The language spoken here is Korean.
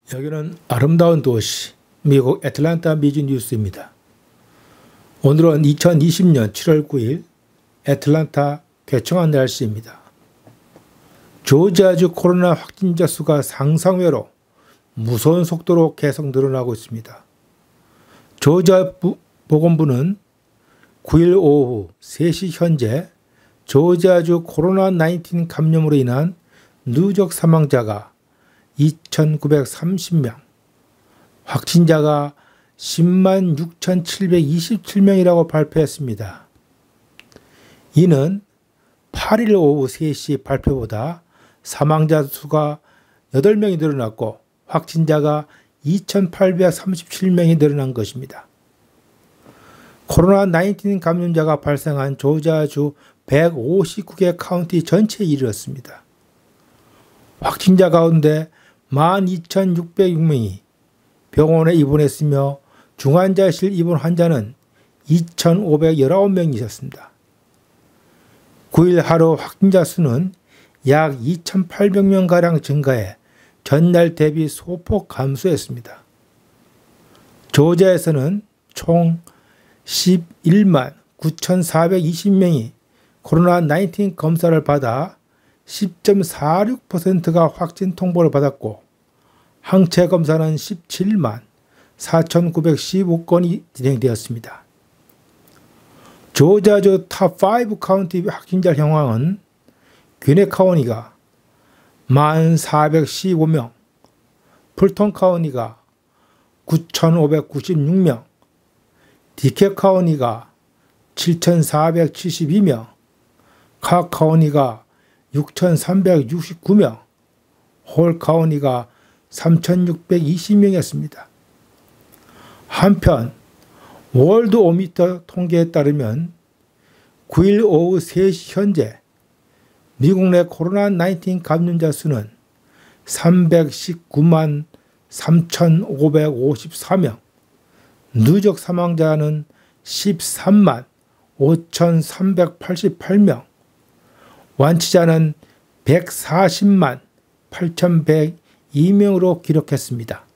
여기는 아름다운 도시, 미국 애틀랜타 미주 뉴스입니다. 오늘은 2020년 7월 9일 애틀랜타 괴청한 날씨입니다. 조지아주 코로나 확진자 수가 상상외로 무서운 속도로 계속 늘어나고 있습니다. 조지아 보건부는 9일 오후 3시 현재 조지아주 코로나19 감염으로 인한 누적 사망자가 2,930명, 확진자가 10만 6,727명이라고 발표했습니다. 이는 8일 오후 3시 발표보다 사망자 수가 8명이 늘어났고 확진자가 2,837명이 늘어난 것입니다. 코로나19 감염자가 발생한 조지아주 159개 카운티 전체에 이르렀습니다. 확진자 가운데 12,606명이 병원에 입원했으며 중환자실 입원 환자는 2,519명이 있었습니다. 9일 하루 확진자 수는 약 2,800명가량 증가해 전날 대비 소폭 감소했습니다. 조지아에서는 총 11만 9,420명이 코로나19 검사를 받아 10.46%가 확진 통보를 받았고 항체 검사는 17만 4,915건이 진행되었습니다. 조지아주 탑5 카운티 확진자 현황은 귀넷 카운티가 1,415명, 풀톤 카운티가 9,596명, 디캡 카운티가 7,472명, 카 카운티가 6,369명, 홀 카운티가 3,620명이었습니다. 한편 월드 오미터 통계에 따르면 9일 오후 3시 현재 미국 내 코로나19 감염자 수는 319만 3,554명, 누적 사망자는 13만 5,388명, 완치자는 140만 8,102명으로 기록했습니다.